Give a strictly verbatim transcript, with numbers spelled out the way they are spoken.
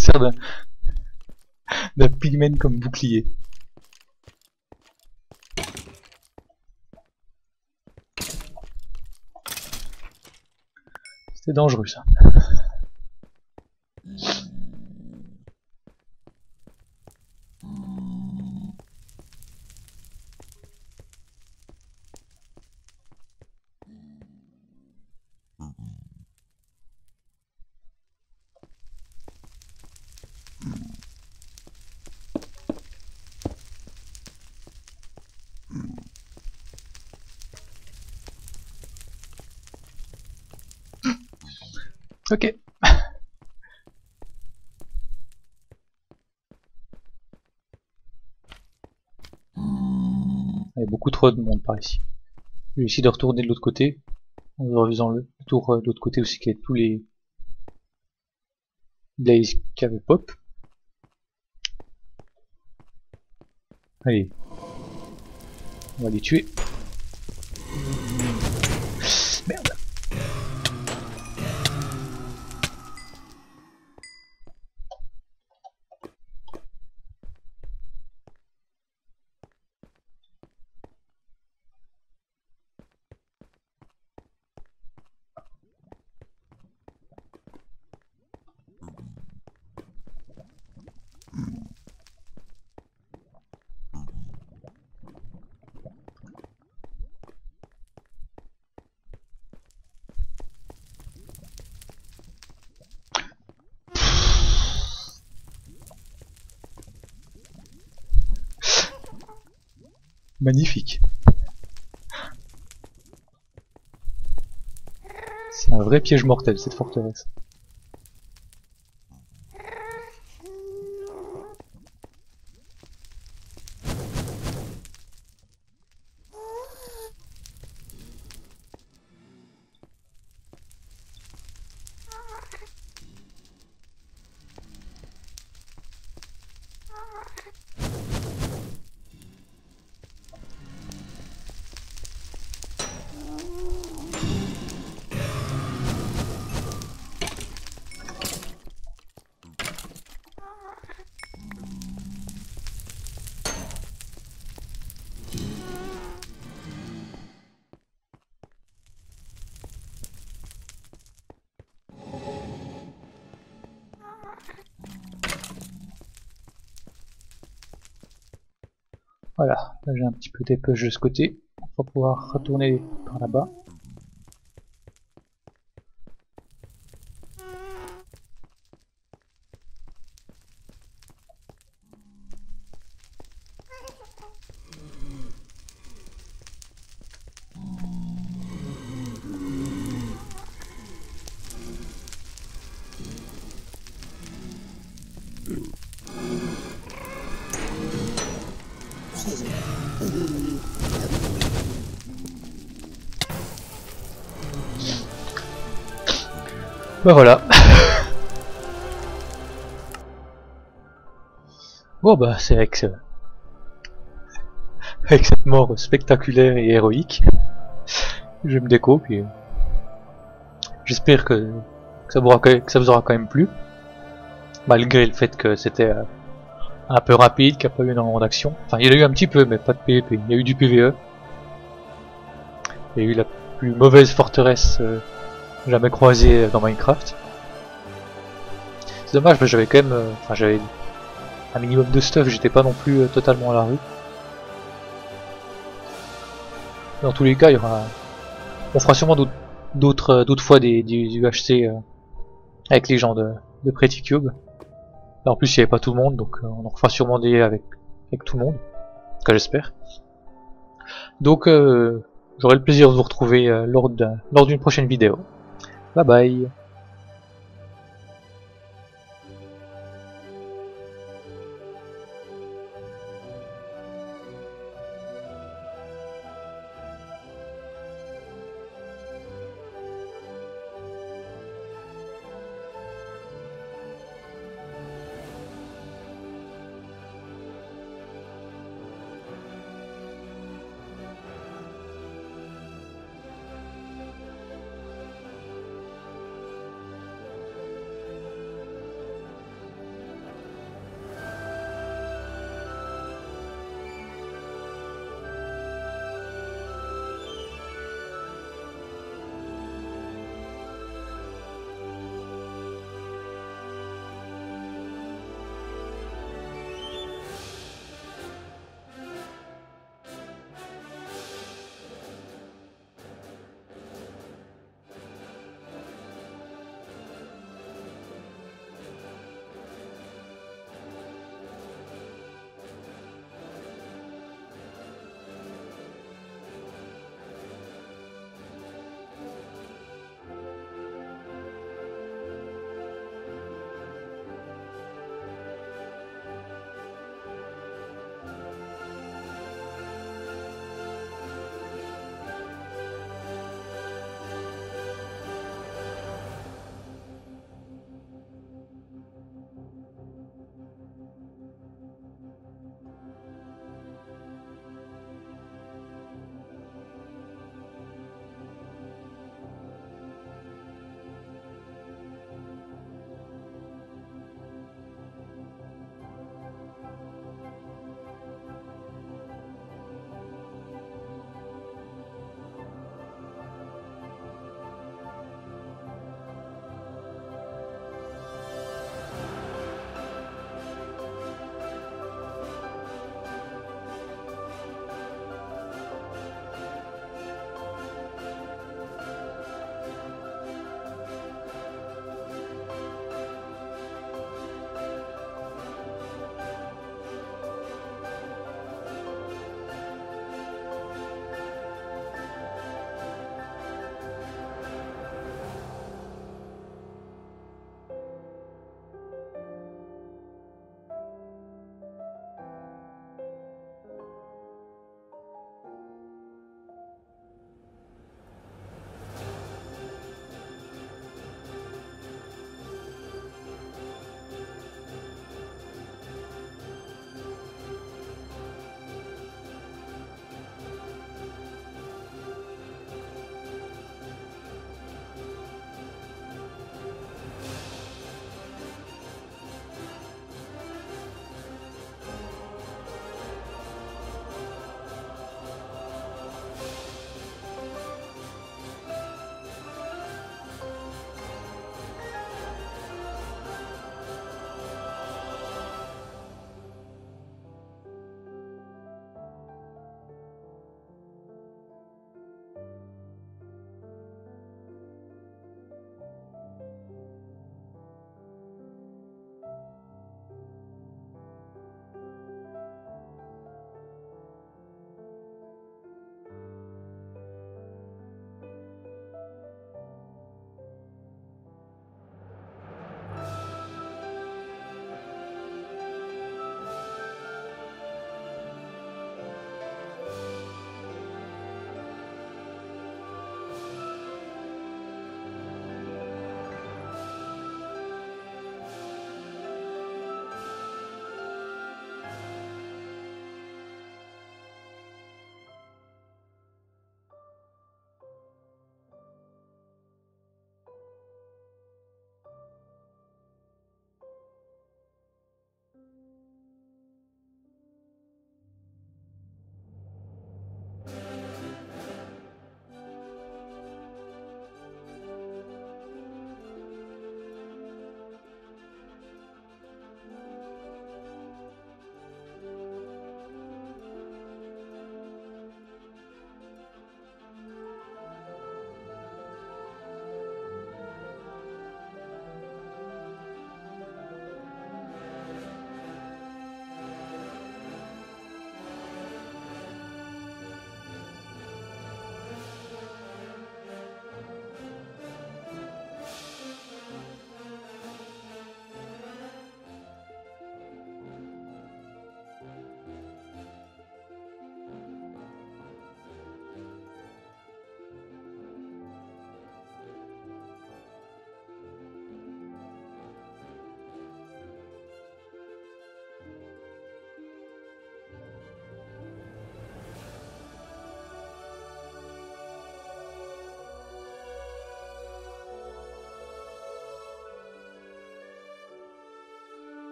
sert d'un d'un pigment comme bouclier. C'était dangereux ça. Ok. Il y a beaucoup trop de monde par ici. Je vais essayer de retourner de l'autre côté, en faisant le tour de l'autre côté aussi, qu'il y a tous les Blaze qui avaient pop. Allez, on va les tuer. Merde. Magnifique. C'est un vrai piège mortel cette forteresse. Voilà, là j'ai un petit peu d'épluche de ce côté, on va pouvoir retourner par là-bas. Bah voilà. Bon bah c'est avec, ce... avec cette mort spectaculaire et héroïque, je me déco, puis j'espère que, que, ça vous aura, que ça vous aura quand même plu, malgré le fait que c'était euh, un peu rapide, qu'il n'y a pas eu énormément d'action. Enfin il y en a eu un petit peu mais pas de P V P, il y a eu du P V E. Il y a eu la plus mauvaise forteresse euh, jamais croisée dans Minecraft. C'est dommage, mais j'avais quand même, euh, enfin j'avais un minimum de stuff, j'étais pas non plus euh, totalement à la rue. Dans tous les cas, il y aura, on fera sûrement d'autres d'autres fois des, du, du H C euh, avec les gens de, de Pretty Cube. Là en plus il n'y avait pas tout le monde, donc euh, on en fera sûrement des avec, avec tout le monde, en tout cas j'espère. Donc euh, j'aurai le plaisir de vous retrouver euh, lors d'une prochaine vidéo. Bye bye.